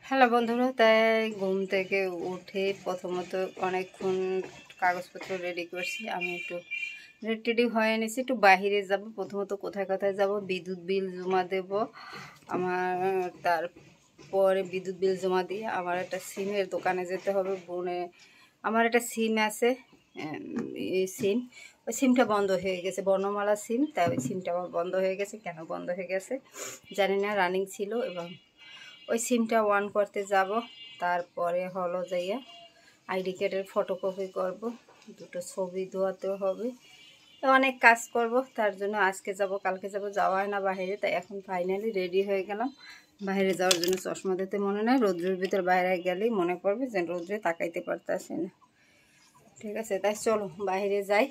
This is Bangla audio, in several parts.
হ্যালো বন্ধুরা, তাই ঘুম থেকে উঠে প্রথমত অনেকক্ষণ কাগজপত্র রেডি করছি। আমি একটু রেডি হয়ে নিয়েছি, একটু বাইরে যাব। প্রথমত কোথায় কোথায় যাব, বিদ্যুৎ বিল জমা দেব আমার, তারপরে বিদ্যুৎ বিল জমা দিয়ে আমার একটা সিমের দোকানে যেতে হবে। আমার একটা সিম আছে, এই সিম, ওই সিমটা বন্ধ হয়ে গেছে, বর্ণমালা সিম। তাই ওই সিমটা আমার বন্ধ হয়ে গেছে। কেন বন্ধ হয়ে গেছে জানি না, রানিং ছিল। এবং ওই সিমটা অন করতে যাব। তারপরে হলো যাইয়া আইডি কার্ডের ফটোকপি করব, দুটো ছবি ধোয়াতে হবে, অনেক কাজ করব। তার জন্য আজকে যাব, কালকে যাব, যাওয়া হয় না বাইরে। তাই এখন ফাইনালি রেডি হয়ে গেলাম বাইরে যাওয়ার জন্য। চশমা দিতে মনে নেই, রৌদ্রের ভিতর বাইরে গেলেই মনে পড়বে যে রৌদ্রে তাকাইতে পারতেছি না। ঠিক আছে, তাই চলো বাইরে যাই।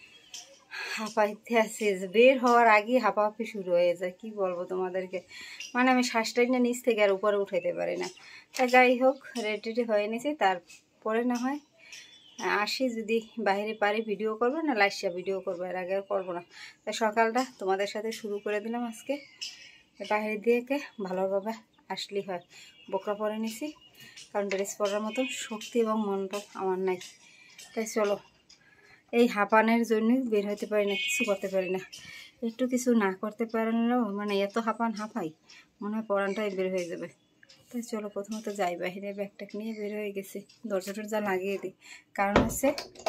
হাঁপাইতে আসি, বের হওয়ার আগে হাঁপাহাঁপি শুরু হয়ে যায়। কি বলবো তোমাদেরকে, মানে আমি শ্বাসটাই না নিচ থেকে আর উপরে উঠাইতে পারি না। তা যাই হোক, রেডি হয়ে নিয়েছি। তারপরে না হয় আসি, যদি বাইরে পারি ভিডিও করবো, না লাইসা ভিডিও করবো, এর আগে আর করবো না। তাই সকালটা তোমাদের সাথে শুরু করে দিলাম আজকে। বাইরে দিয়ে ভালোভাবে আসলেই হয়। বোকরা পরে নিছি, কারণ ড্রেস পরার মতো শক্তি এবং মনটা আমার নাই। তাই চলো, এই হাঁপানের জন্যই বের হতে পারি না, কিছু করতে পারি না। একটু কিছু না করতে পারলেও মানে এত হাঁপাই, মনে হয় পরানটাই বের হয়ে যাবে। তাই চলো প্রথমত যাই বাইরে, ব্যাগটাক নিয়ে বের হয়ে গেছি। দরজা টরজা লাগিয়ে দিই, কারণ হচ্ছে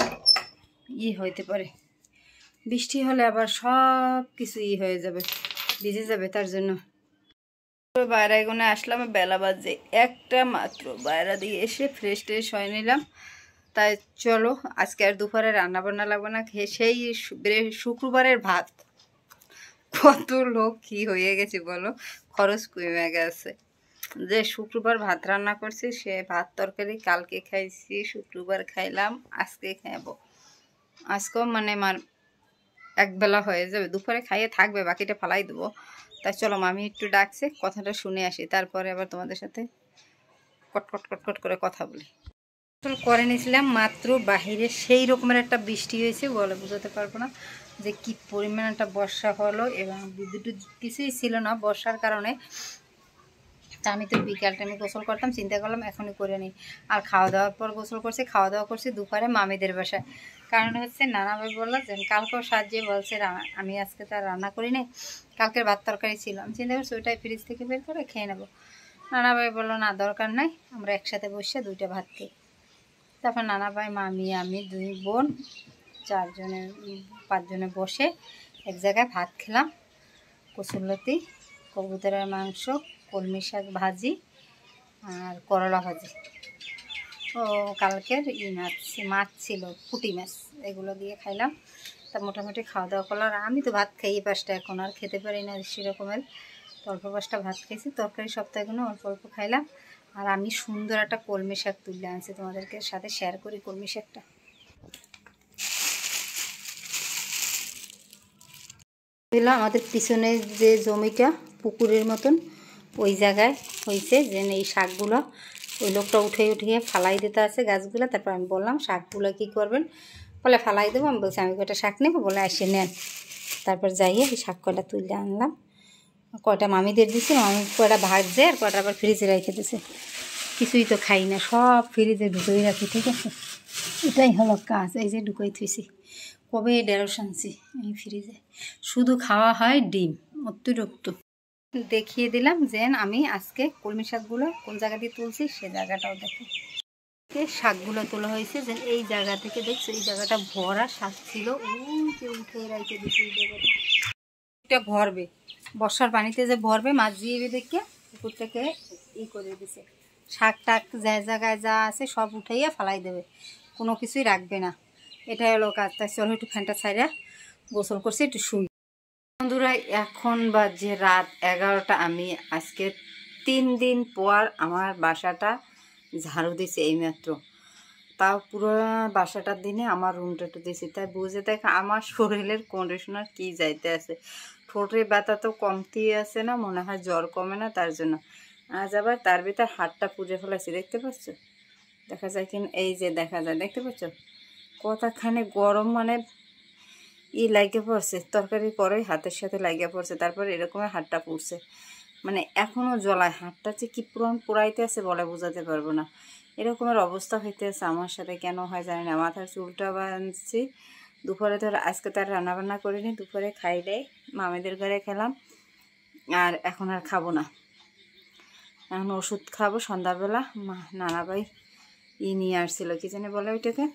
হইতে পারে বৃষ্টি হলে আবার সব কিছু হয়ে যাবে, ভিজে যাবে। তার জন্য বাইরে গুনে আসলাম, বেলা বাজে একটা মাত্র। বাইরে দিয়ে এসে ফ্রেশ ট্রেশ হয়ে নিলাম। তাই চলো, আজকে আর দুপুরে রান্না বান্না লাগবে না। সেই শুক্রবারের ভাত, কত লোক কি হয়ে গেছে বলো, খরচ কমে গেছে। যে শুক্রবার ভাত রান্না করছি, সে ভাত তরকারি কালকে খাইছি, শুক্রবার খাইলাম, আজকে খাইব। আজকেও মানে আমার একবেলা হয়ে যাবে, দুপুরে খাইয়ে থাকবে, বাকিটা ফালাই দেবো। তাই চলো, মামি একটু ডাকছে, কথাটা শুনে আসি, তারপরে আবার তোমাদের সাথে কটকট কটকট করে কথা বলি। করে নিয়েছিলাম মাত্র, বাহিরে সেই রকমের একটা বৃষ্টি হয়েছে, বলে বোঝাতে পারবো না যে কি পরিমাণ একটা বর্ষা হলো। এবং বিদ্যুৎ কিছুই ছিল না বর্ষার কারণে। তা আমি তো বিকাল টাইমে গোসল করতাম, চিন্তা করলাম এখনই করে নিই। আর খাওয়া দাওয়ার পর গোসল করছি, খাওয়া দাওয়া করছি দুপুরে মামিদের বাসায়। কারণ হচ্ছে নানাভাই বললো যে কালকেও সাজিয়ে বলছে, আমি আজকে তো আর রান্না করি নি, কালকের ভাত তরকারি ছিল, আমি চিন্তা করছি ওইটাই ফ্রিজ থেকে বের করে খেয়ে নেবো। নানাভাই বললো না, দরকার নাই, আমরা একসাথে বসে দুইটা ভাত খেয়ে। তারপর নানা ভাই, মামি, আমি, দুই বোন, পাঁচজনে বসে এক জায়গায় ভাত খেলাম। কচুরলতি, কবুতরের মাংস, কলমি শাক ভাজি আর করলা ভাজি। ও কালকের মাছ ছিল, পুঁটি মাছ, এগুলো দিয়ে খাইলাম। তা মোটামুটি খাওয়া দাওয়া করলাম। আর আমি তো ভাত খাই পাঁচটা, এখন আর খেতে পারি না সেরকমের। অল্প পাঁচটা ভাত খেয়েছি, তরকারি সপ্তাহগুলো অল্প অল্প খাইলাম। আর আমি সুন্দর একটা কলমি শাক তুলে আনছি, তোমাদেরকে সাথে শেয়ার করি কলমি শাকটা। দিলাম আমাদের পিছনে যে জমিটা পুকুরের মতন, ওই জায়গায় হয়েছে যে এই শাকগুলো, ওই লোকটা উঠিয়ে ফালাই দিতে আছে গাছগুলো। তারপর আমি বললাম শাকগুলো কী করবেন, বলে ফালাই দেবো। আমি বলছি আমি কয়টা শাক নেবো, বলে এসে নেন। তারপর যাইয়ে এই শাক কয়টা তুলে আনলাম, কয়টা মামিদের দিছি, মামি কয়টা ভাজছে, আর কয়টা আবার ফ্রিজে রেখে দিছে। কিছুই তো খাই না, সব ফ্রিজে ঢুকিয়ে রাখি। ঠিক আছে, এটাই হলো কাজ। এই যে ঢুকাই থুইছি, কবে ঢেঁড়স আনছি এই ফ্রিজে, শুধু খাওয়া হয় ডিম অতিরিক্ত। দেখিয়ে দিলাম যে আমি আজকে কলমি শাকগুলো কোন জায়গা দিয়ে তুলছি, সে জায়গাটাও দেখো। শাকগুলো তোলা হয়েছে যে এই জায়গা থেকে, দেখছো এই জায়গাটা ভরা শাক ছিল, উঠে রাখতে দিচ্ছি। এই জায়গাটা এটা ভরবে, বর্ষার পানিতে যে ভরবে, মাছ দিয়ে দেখে পুকুর থেকে করে দিছে। শাক টাক যে জায়গায় যা আছে সব উঠাইয়া ফালাই দেবে, কোনো কিছুই রাখবে না। এটাই হলো কাজ। তাই চলো একটু ফ্যানটা ছাইড়া গোসল করছি, একটু শুই। বন্ধুরা, এখন বাজে রাত 11টা। আমি আজকে 3 দিন পর আমার বাসাটা ঝাড়ু দিছি এইমাত্র। তাও পুরো বাসাটার দিনে আমার রুমটা একটু দিয়েছি। তাই বুঝে দেখে আমার শরীরের কন্ডিশনার কি যাইতে আছে। ঠোঁটের ব্যথা তো কমতেই আছে না, মনে হয় জ্বর কমে না। তার জন্য আজ আবার তার ভিতর হাতটা পুড়ে ফেলেছি, দেখতে পাচ্ছ? দেখা যায় কিনা, এই যে দেখা যায়, দেখতে পাচ্ছ কতখানে গরম, মানে লাগিয়ে পড়ছে, তরকারি পরে হাতের সাথে লাগিয়ে পড়ছে, তারপর এরকম হাতটা পুড়ছে। মানে এখনও জ্বলায়, হাতটা যে কী পোড়াইতে আছে বলে বোঝাতে পারবো না। এরকমের অবস্থা হইতে আছে আমার সাথে, কেন হয় জানি না। মাথার চুলটা বাঁধছি, দুপুরে তো আজকে তার রান্নাবান্না করিনি, দুপুরে খাইলে মামিদের ঘরে খেলাম, আর এখন আর খাবো না। এখন ওষুধ খাবো সন্ধ্যাবেলা। নানা ভাই নিয়ে আসছিল, কি জানি বলে ওইটাকে,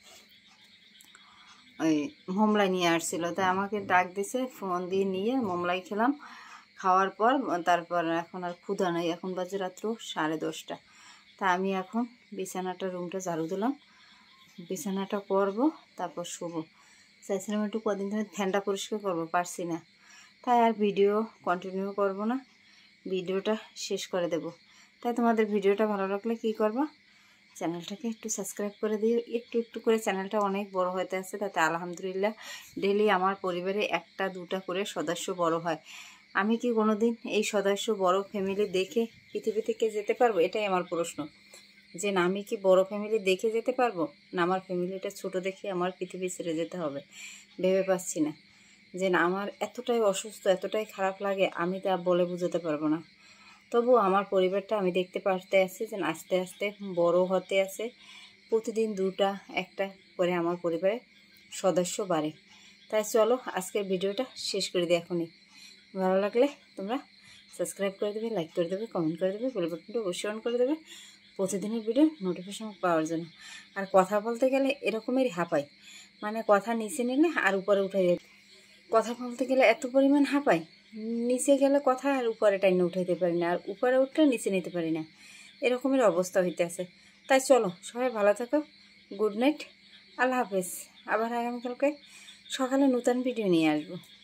ওই মোমলাই নিয়ে আসছিল। তাই আমাকে ডাক দিছে, ফোন দিয়ে নিয়ে মোমলাই খেলাম। খাওয়ার পর তারপর এখন আর ক্ষুধা নেই, এখন বাজে রাত্র 10:30। তা আমি এখন বিছানাটা, রুমটা ঝাড়ু দিলাম, বিছানাটা করব, তারপর শুবো। চাইছিলাম একটু কদিন ধরে ফ্যানটা পরিষ্কার করবো, পারছি না, তাই আর ভিডিও কন্টিনিউ করব না, ভিডিওটা শেষ করে দেব। তাই তোমাদের ভিডিওটা ভালো লাগলে কী করবা, চ্যানেলটাকে একটু সাবস্ক্রাইব করে দিও। একটু একটু করে চ্যানেলটা অনেক বড় হতে আসছে, তাতে আলহামদুলিল্লাহ ডেলি আমার পরিবারে 1-2টা করে সদস্য বড় হয়। আমি কি কোনোদিন এই সদস্য বড় ফ্যামিলি দেখে পৃথিবী থেকে যেতে পারবো? এটাই আমার প্রশ্ন, যে না আমি কি বড় ফ্যামিলি দেখে যেতে পারবো, না আমার ফ্যামিলিটা ছোট দেখে আমার পৃথিবী ছেড়ে যেতে হবে? ভেবে পাচ্ছি না। যে না আমার এতটাই অসুস্থ, এতটাই খারাপ লাগে, আমি তা বলে বোঝাতে পারবো না। তবু আমার পরিবারটা আমি দেখতে পারতে আছি যে আস্তে আস্তে বড় হতে আছে। প্রতিদিন 2-1টা করে আমার পরিবারের সদস্য বাড়ে। তাই চলো আজকের ভিডিওটা শেষ করে দিই এখনই। ভালো লাগলে তোমরা সাবস্ক্রাইব করে দেবে, লাইক করে দেবে, কমেন্ট করে দেবে, বেল বাটনটা অবশ্যই অন করে দেবে প্রতিদিনের ভিডিও নোটিফিকেশন পাওয়ার জন্য। আর কথা বলতে গেলে এরকমেরই হাঁপাই, মানে কথা নিচে নিলে আর উপরে উঠে যায়। কথা বলতে গেলে এত পরিমাণ হাঁপাই, নিচে গেলে কথা আর উপরে টাইনে উঠাইতে পারি না, আর উপরে উঠলে নিচে নিতে পারি না, এরকমের অবস্থা হইতে আছে। তাই চলো সবাই ভালো থাকো, গুড নাইট, আল্লাহ হাফেজ। আবার আগামীকালকে সকালে নতুন ভিডিও নিয়ে আসবো।